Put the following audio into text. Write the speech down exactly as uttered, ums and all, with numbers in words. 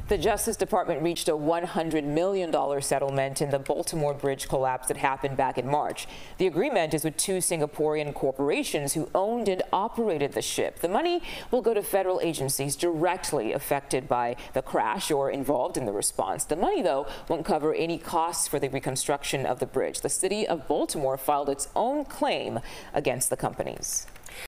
The Justice Department reached a one hundred million dollars settlement in the Baltimore bridge collapse that happened back in March. The agreement is with two Singaporean corporations who owned and operated the ship. The money will go to federal agencies directly affected by the crash or involved in the response. The money, though, won't cover any costs for the reconstruction of the bridge. The city of Baltimore filed its own claim against the companies.